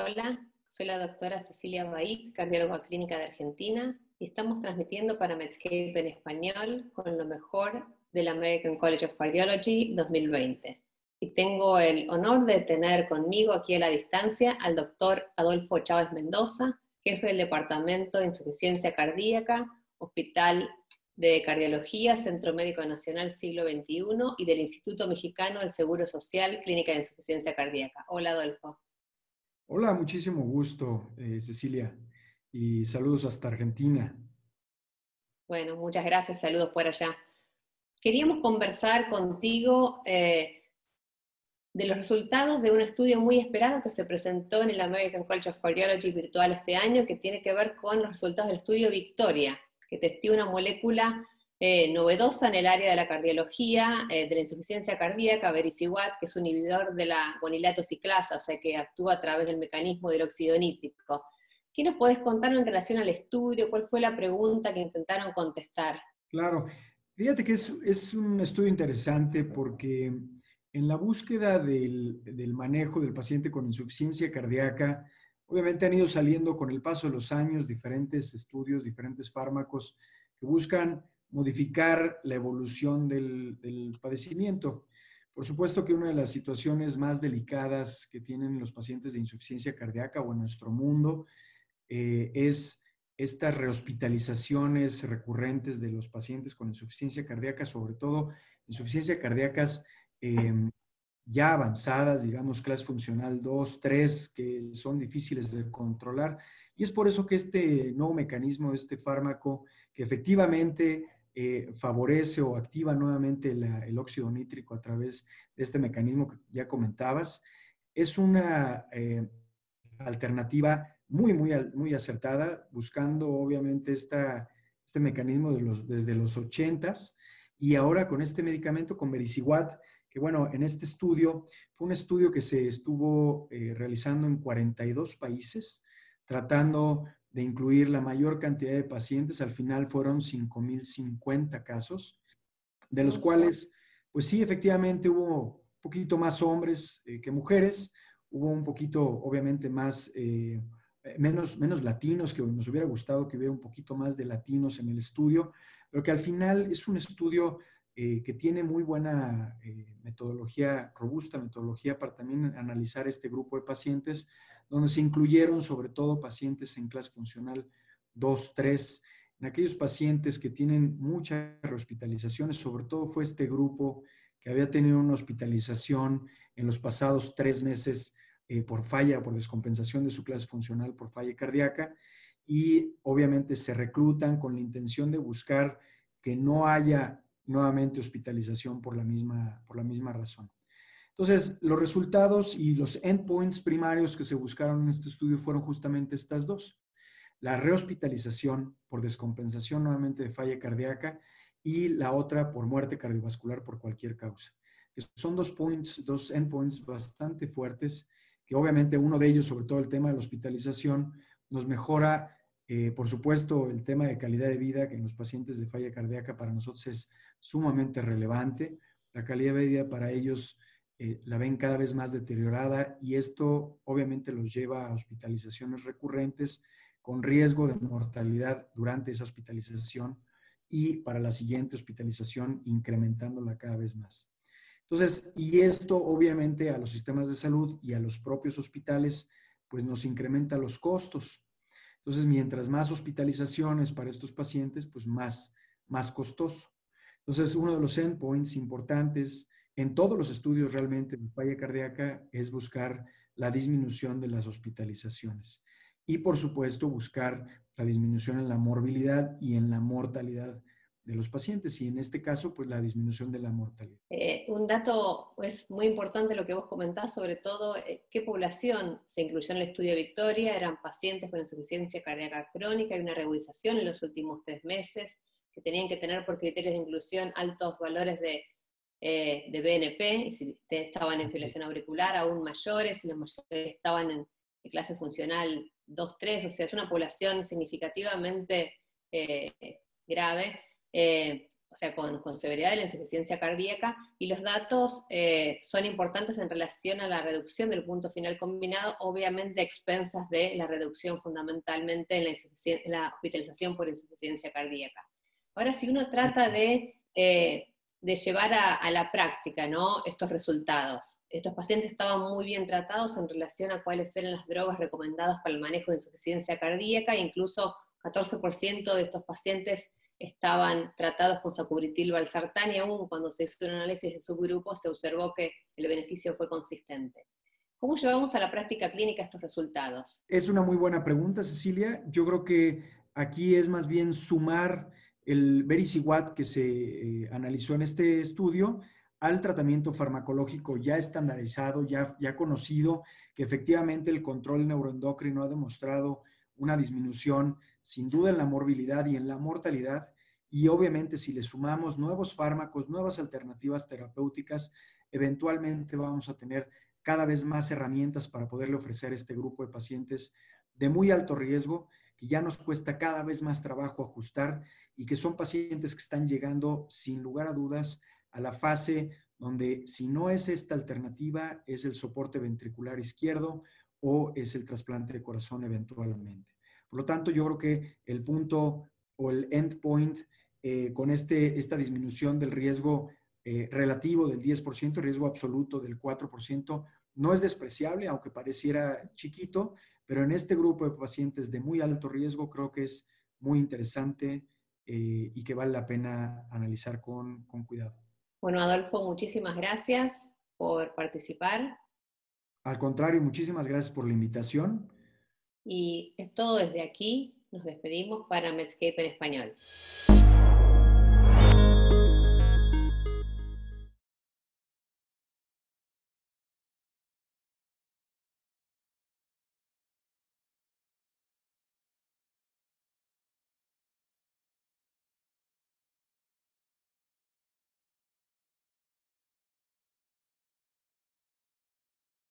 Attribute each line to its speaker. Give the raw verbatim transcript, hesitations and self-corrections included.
Speaker 1: Hola, soy la doctora Cecilia Bahí, cardióloga clínica de Argentina, y estamos transmitiendo para Medscape en español con lo mejor del American College of Cardiology dos mil veinte. Y tengo el honor de tener conmigo aquí a la distancia al doctor Adolfo Chávez Mendoza, jefe del Departamento de Insuficiencia Cardíaca, Hospital de Cardiología, Centro Médico Nacional Siglo veintiuno y del Instituto Mexicano del Seguro Social, Clínica de Insuficiencia Cardíaca. Hola, Adolfo.
Speaker 2: Hola, muchísimo gusto, eh, Cecilia, y saludos hasta Argentina.
Speaker 1: Bueno, muchas gracias, saludos por allá. Queríamos conversar contigo eh, de los resultados de un estudio muy esperado que se presentó en el American College of Cardiology virtual este año, que tiene que ver con los resultados del estudio Victoria, que testió una molécula eh, novedosa en el área de la cardiología, eh, de la insuficiencia cardíaca, vericiguat, que es un inhibidor de la guanilato ciclasa, o sea que actúa a través del mecanismo del óxido nítrico. ¿Qué nos podés contar en relación al estudio? ¿Cuál fue la pregunta que intentaron contestar?
Speaker 2: Claro, fíjate que es, es un estudio interesante porque en la búsqueda del, del manejo del paciente con insuficiencia cardíaca, obviamente han ido saliendo con el paso de los años diferentes estudios, diferentes fármacos que buscan modificar la evolución del, del padecimiento. Por supuesto que una de las situaciones más delicadas que tienen los pacientes de insuficiencia cardíaca o en nuestro mundo eh, es estas rehospitalizaciones recurrentes de los pacientes con insuficiencia cardíaca, sobre todo insuficiencia cardíacas eh, ya avanzadas, digamos, clase funcional dos, tres, que son difíciles de controlar. Y es por eso que este nuevo mecanismo, este fármaco, que efectivamente eh, favorece o activa nuevamente la, el óxido nítrico a través de este mecanismo que ya comentabas, es una eh, alternativa muy, muy, muy acertada, buscando obviamente esta, este mecanismo de los, desde los ochentas, y ahora con este medicamento, con vericiguat, que bueno, en este estudio, fue un estudio que se estuvo eh, realizando en cuarenta y dos países, tratando de incluir la mayor cantidad de pacientes. Al final fueron cinco mil cincuenta casos, de los cuales, pues sí, efectivamente hubo un poquito más hombres eh, que mujeres, hubo un poquito, obviamente, más, eh, menos, menos latinos, que nos hubiera gustado que hubiera un poquito más de latinos en el estudio, pero que al final es un estudio eh, que tiene muy buena eh, metodología, robusta metodología para también analizar este grupo de pacientes, donde se incluyeron sobre todo pacientes en clase funcional dos, tres, en aquellos pacientes que tienen muchas hospitalizaciones, sobre todo fue este grupo que había tenido una hospitalización en los pasados tres meses eh, por falla, por descompensación de su clase funcional, por falla cardíaca, y obviamente se reclutan con la intención de buscar que no haya nuevamente hospitalización por la misma, por la misma razón. Entonces, los resultados y los endpoints primarios que se buscaron en este estudio fueron justamente estas dos: la rehospitalización por descompensación nuevamente de falla cardíaca y la otra por muerte cardiovascular por cualquier causa. Son dos points, dos endpoints bastante fuertes, que obviamente uno de ellos, sobre todo el tema de la hospitalización, nos mejora, eh, por supuesto, el tema de calidad de vida, que en los pacientes de falla cardíaca para nosotros es sumamente relevante. La calidad de vida para ellos eh, la ven cada vez más deteriorada, y esto obviamente los lleva a hospitalizaciones recurrentes con riesgo de mortalidad durante esa hospitalización y para la siguiente hospitalización incrementándola cada vez más. Entonces, y esto obviamente a los sistemas de salud y a los propios hospitales, pues nos incrementa los costos. Entonces, mientras más hospitalizaciones para estos pacientes, pues más, más costoso. Entonces, uno de los endpoints importantes en todos los estudios realmente de falla cardíaca es buscar la disminución de las hospitalizaciones. Y, por supuesto, buscar la disminución en la morbilidad y en la mortalidad de los pacientes. Y en este caso, pues la disminución de la mortalidad.
Speaker 1: Eh, un dato es muy importante lo que vos comentás, sobre todo eh, qué población se incluyó en el estudio Victoria. Eran pacientes con insuficiencia cardíaca crónica y una regularización en los últimos tres meses, que tenían que tener por criterios de inclusión altos valores de, eh, de B N P, y si estaban en fibrilación auricular aún mayores, y los mayores estaban en, en clase funcional dos, tres, o sea, es una población significativamente eh, grave. Eh, o sea, con, con severidad de la insuficiencia cardíaca, y los datos eh, son importantes en relación a la reducción del punto final combinado, obviamente a expensas de la reducción fundamentalmente en la, en la hospitalización por insuficiencia cardíaca. Ahora, si uno trata de, eh, de llevar a, a la práctica, ¿no?, estos resultados, estos pacientes estaban muy bien tratados en relación a cuáles eran las drogas recomendadas para el manejo de insuficiencia cardíaca, e incluso catorce por ciento de estos pacientes estaban tratados con sacubitril valsartán, y aún cuando se hizo un análisis de subgrupos se observó que el beneficio fue consistente. ¿Cómo llevamos a la práctica clínica estos resultados?
Speaker 2: Es una muy buena pregunta, Cecilia. Yo creo que aquí es más bien sumar el Vericiguat que se eh, analizó en este estudio al tratamiento farmacológico ya estandarizado, ya, ya conocido, que efectivamente el control neuroendocrino ha demostrado una disminución sin duda en la morbilidad y en la mortalidad. Y obviamente si le sumamos nuevos fármacos, nuevas alternativas terapéuticas, eventualmente vamos a tener cada vez más herramientas para poderle ofrecer a este grupo de pacientes de muy alto riesgo, que ya nos cuesta cada vez más trabajo ajustar y que son pacientes que están llegando sin lugar a dudas a la fase donde si no es esta alternativa es el soporte ventricular izquierdo o es el trasplante de corazón eventualmente. Por lo tanto, yo creo que el punto o el endpoint eh, con este, esta disminución del riesgo eh, relativo del diez por ciento, riesgo absoluto del cuatro por ciento, no es despreciable, aunque pareciera chiquito, pero en este grupo de pacientes de muy alto riesgo creo que es muy interesante eh, y que vale la pena analizar con, con cuidado.
Speaker 1: Bueno, Adolfo, muchísimas gracias por participar.
Speaker 2: Al contrario, muchísimas gracias por la invitación.
Speaker 1: Y es todo desde aquí. Nos despedimos para Medscape en español.